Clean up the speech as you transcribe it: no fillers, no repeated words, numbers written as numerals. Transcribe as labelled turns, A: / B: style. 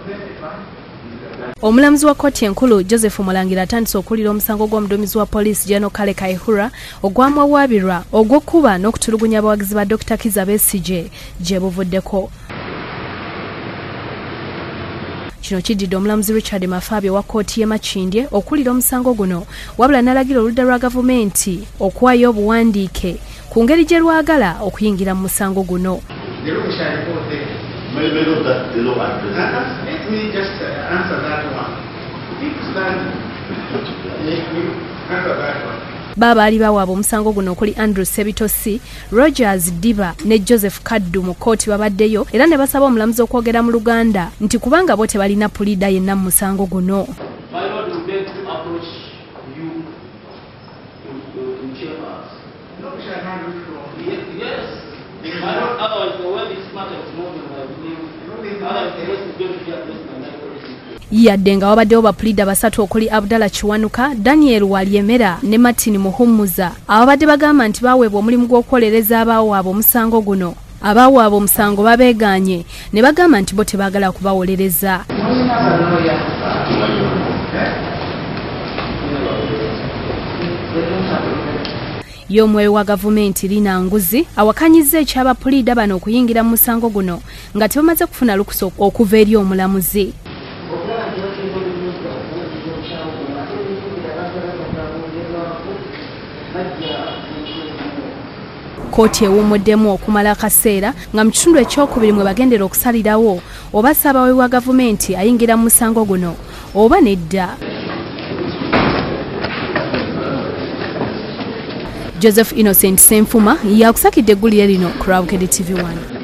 A: Omulamuzi wa kkooti enkulu Joseph Mulangira atandise okuwulira omusango gw'omuduumizi wa poliisi General Kale Kaihura ogwamwawaabirwa ogw'okkuba n'okutulugunya abawagizi ba Dr. Kizza Besigye gye buvuddeko. Kino kiddidde omulamuzi Richard Mafaabi wa kkooti y'e Makindye okuwulira omusango guno, wabula n'alagira oludda lwa gavumenti okuwaayo obuwandiike ku ngeri gye lwagala okuyingira mu musango guno.
B: Let me just answer that one.
A: Babaali bawaabwe omusango guno okuli Andrew Sebitosi, Rogers Diba ne Joseph Kaddu mu kkooti babaddeyo era ne basaba omulamuzi okwogera mu Luganda nti kubanga bo tebalina puliida yenna mu musango guno. Yadde nga wabaddewo bapuliida basatu okuli Abdallah Kiwanuka, Daniel Walyemera ne Martin Muhumuza ababadde bagamba nti baweebwa omulimu gw'okwolereza abaawaabwe omusango guno. Abaawaabwe omusango babeeganye ne bagamba nti bo tebaagala kubawolereza. Y'omwoyo wa gavumenti Lina Nguzi awakanyizza ekyabapuliida bano okuyingira mu musango guno nga tebamaze kufuna lukusa okuva eri omulamuzi. Kkooti ewummuddemu okumala akaseera nga mu kitundu ekyokubiri mwe bagendera okusalirawo oba ssaabawe wa gavumenti ayingira mu musango guno oba nedda. Joseph Innocent Senfuma yakusakidde eggulire lino ku Rawukedde TV1.